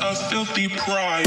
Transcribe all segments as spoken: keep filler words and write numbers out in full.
a filthy pride.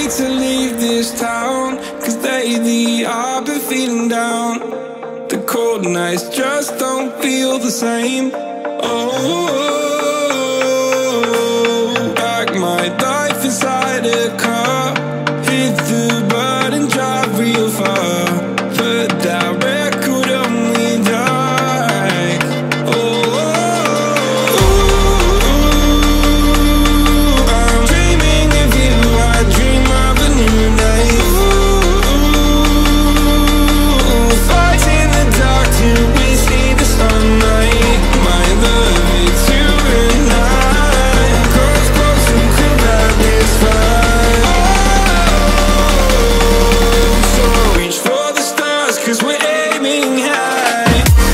wait to leave this town, cause lately I've been feeling down. The cold nights just don't feel the same. Oh, pack my life inside a car, hit the button, drive real far, put that record on me like. Oh, I'm dreaming of you, I dream of a new night. Fight in the dark till we see the sunlight. My love, it's you and I. Close, close and cool at this fight. So reach for the stars, cause we're aiming high.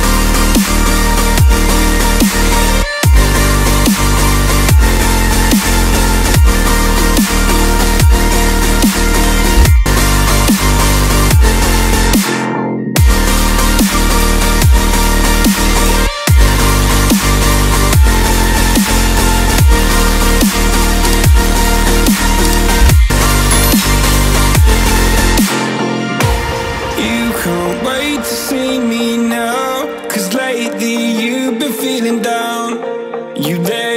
You can't wait to see me now, cause lately you've been feeling down. You there